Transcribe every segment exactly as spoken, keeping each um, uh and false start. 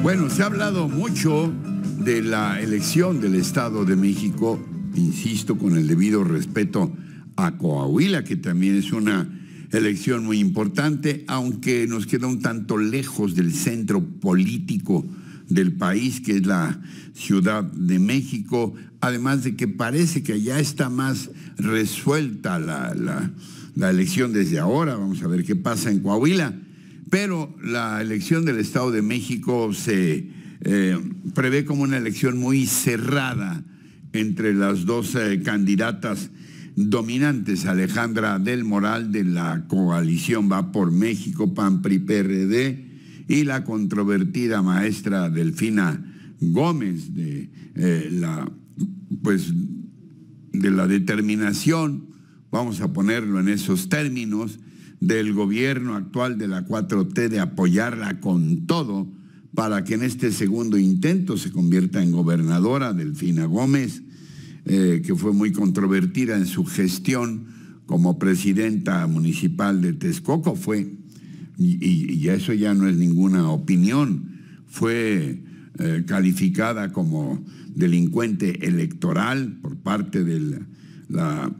Bueno, se ha hablado mucho de la elección del Estado de México, insisto, con el debido respeto a Coahuila, que también es una elección muy importante, aunque nos queda un tanto lejos del centro político del país, que es la Ciudad de México, además de que parece que ya está más resuelta la, la, la elección desde ahora. Vamos a ver qué pasa en Coahuila. Pero la elección del Estado de México se eh, prevé como una elección muy cerrada entre las dos eh, candidatas dominantes, Alejandra del Moral de la coalición Va por México, P A N, P R I, P R D, y la controvertida maestra Delfina Gómez de eh, la, pues, de la determinación, vamos a ponerlo en esos términos, del gobierno actual de la cuatro T de apoyarla con todo para que en este segundo intento se convierta en gobernadora. Delfina Gómez, eh, que fue muy controvertida en su gestión como presidenta municipal de Texcoco, fue, y, y, y eso ya no es ninguna opinión, fue eh, calificada como delincuente electoral por parte de la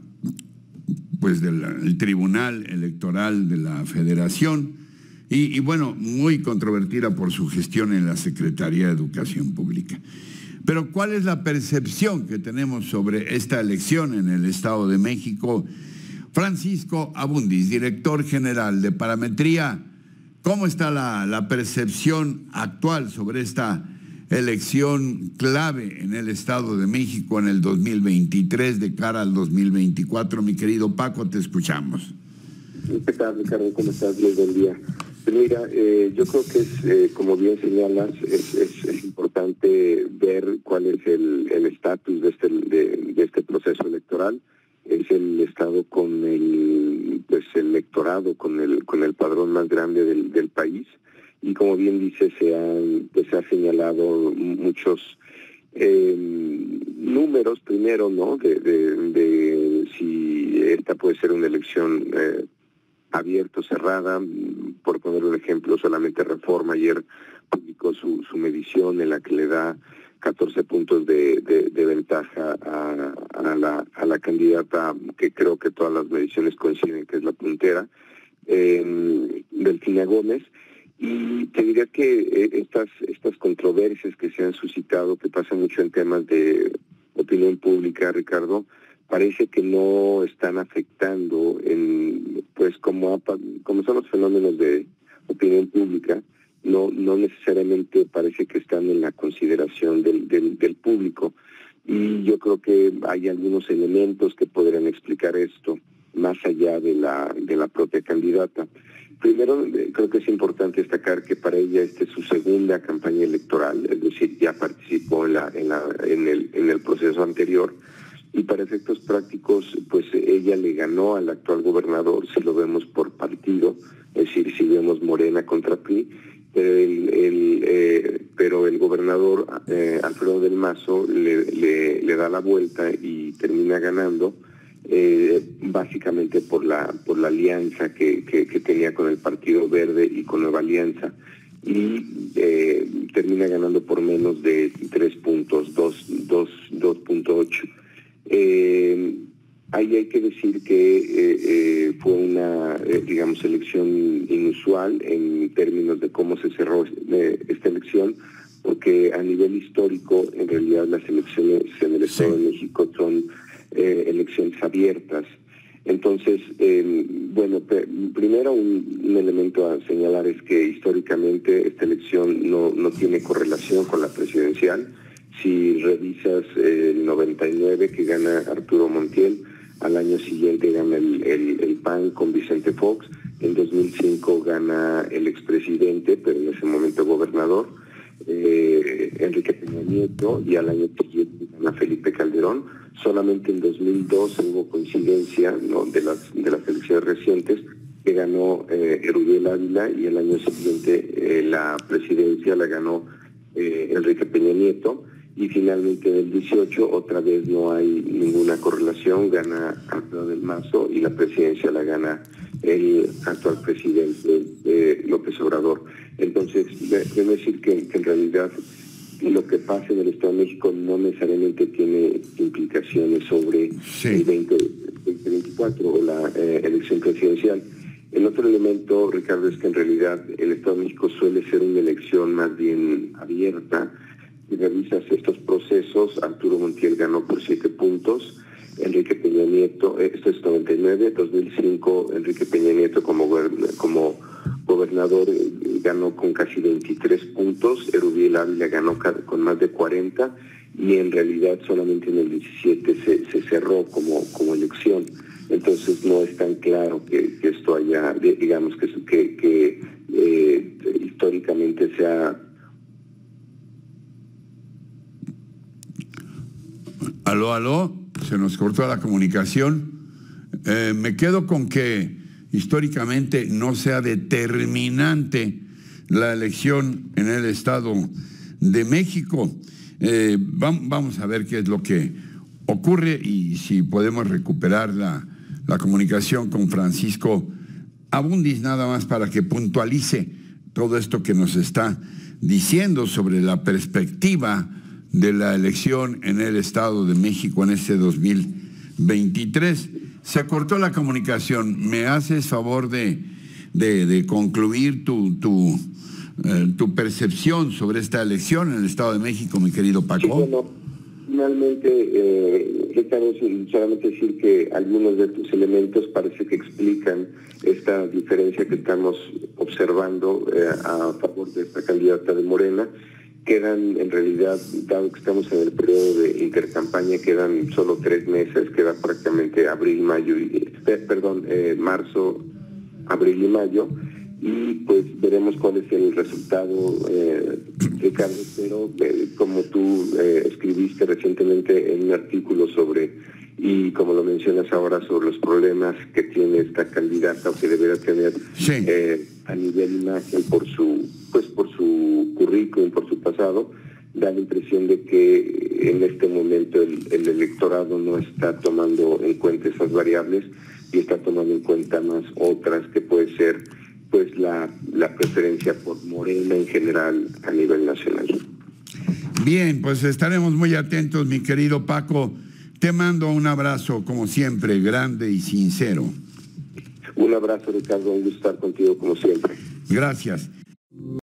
pues del Tribunal Electoral de la Federación y, y bueno, muy controvertida por su gestión en la Secretaría de Educación Pública. Pero ¿cuál es la percepción que tenemos sobre esta elección en el Estado de México? Francisco Abundis, director general de Parametría, ¿cómo está la, la percepción actual sobre esta elección clave en el Estado de México en el dos mil veintitrés de cara al dos mil veinticuatro? Mi querido Paco, te escuchamos. ¿Qué tal, Ricardo? ¿Cómo estás? Muy buen día. Pues mira, eh, yo creo que es, eh, como bien señalas, es, es, es importante ver cuál es el estatus de este, de, de este proceso electoral. Es el Estado con el, pues, el electorado, con el, con el padrón más grande del, del país. Y como bien dice, se han, pues, se ha señalado muchos eh, números, primero, ¿no? De, de, de si esta puede ser una elección eh, abierta o cerrada. Por poner un ejemplo, solamente Reforma ayer publicó su, su medición en la que le da catorce puntos de, de, de ventaja a, a, la, a la candidata, que creo que todas las mediciones coinciden que es la puntera, eh, Delfina Gómez. Y te diría que estas, estas controversias que se han suscitado, que pasa mucho en temas de opinión pública, Ricardo, parece que no están afectando en, pues como, como son los fenómenos de opinión pública, no, no necesariamente parece que están en la consideración del, del, del público. Y yo creo que hay algunos elementos que podrían explicar esto, más allá de la, de la propia candidata. Primero, creo que es importante destacar que para ella esta es su segunda campaña electoral, es decir, ya participó en, la, en, la, en, el, en el proceso anterior, y para efectos prácticos, pues ella le ganó al actual gobernador, si lo vemos por partido, es decir, si vemos Morena contra P R I, pero el, el, eh, pero el gobernador eh, Alfredo del Mazo le, le, le da la vuelta y termina ganando, Eh, básicamente por la por la alianza que, que, que tenía con el Partido Verde y con Nueva Alianza, y eh, termina ganando por menos de tres puntos, dos punto ocho. Eh, ahí hay que decir que eh, eh, fue una, eh, digamos, elección inusual en términos de cómo se cerró eh, esta elección, porque a nivel histórico, en realidad las elecciones en el Estado de México son Eh, elecciones abiertas. Entonces, eh, bueno, primero un, un elemento a señalar es que históricamente esta elección no, no tiene correlación con la presidencial. Si revisas eh, el noventa y nueve, que gana Arturo Montiel, al año siguiente gana el, el, el P A N con Vicente Fox, en dos mil cinco gana el expresidente, pero en ese momento gobernador, eh, Enrique Peña Nieto, y al año siguiente gana Felipe Calderón. Solamente en dos mil dos hubo coincidencia, ¿no?, de las de las elecciones recientes, que ganó eh, Erubiel Ávila, y el año siguiente eh, la presidencia la ganó eh, Enrique Peña Nieto, y finalmente en el dieciocho otra vez no hay ninguna correlación, gana Alfredo del Mazo y la presidencia la gana el actual presidente eh, López Obrador. Entonces, debo decir que, que en realidad lo que pasa en el Estado de México no necesariamente tiene implicaciones sobre sí. el veinte veinticuatro o la eh, elección presidencial. El otro elemento, Ricardo, es que en realidad el Estado de México suele ser una elección más bien abierta. Si revisas estos procesos, Arturo Montiel ganó por siete puntos, Enrique Peña Nieto, esto es noventa y nueve, dos mil cinco, Enrique Peña Nieto como, como gobernador ganó con casi veintitrés puntos, Erubiel Ávila ganó con más de cuarenta, y en realidad solamente en el diecisiete se, se cerró como, como elección. Entonces no es tan claro que, que esto haya, digamos, que, que, que eh, históricamente sea... Aló, aló, se nos cortó la comunicación. Eh, me quedo con que históricamente no sea determinante la elección en el Estado de México. Eh, vamos a ver qué es lo que ocurre y si podemos recuperar la, la comunicación con Francisco Abundis, nada más para que puntualice todo esto que nos está diciendo sobre la perspectiva de la elección en el Estado de México en este dos mil veintitrés. Se cortó la comunicación. ¿Me haces favor de, de, de concluir tu, tu, eh, tu percepción sobre esta elección en el Estado de México, mi querido Paco? Sí, bueno, finalmente, eh, Ricardo, solamente decir que algunos de tus elementos parece que explican esta diferencia que estamos observando eh, a favor de esta candidata de Morena. Quedan, en realidad, dado que estamos en el periodo de intercampaña, quedan solo tres meses, queda prácticamente abril, mayo, y, eh, perdón, eh, marzo, abril y mayo, y pues veremos cuál es el resultado, eh, Ricardo, pero eh, como tú eh, escribiste recientemente en un artículo sobre, y como lo mencionas ahora, sobre los problemas que tiene esta candidata o que deberá tener sí. eh, a nivel imagen por su, pues por su currículum, por su pasado, da la impresión de que en este momento el, el electorado no está tomando en cuenta esas variables y está tomando en cuenta más otras, que puede ser pues la, la preferencia por Morena en general a nivel nacional. Bien, pues estaremos muy atentos, mi querido Paco. Te mando un abrazo, como siempre, grande y sincero. Un abrazo, Ricardo, un gusto estar contigo como siempre. Gracias.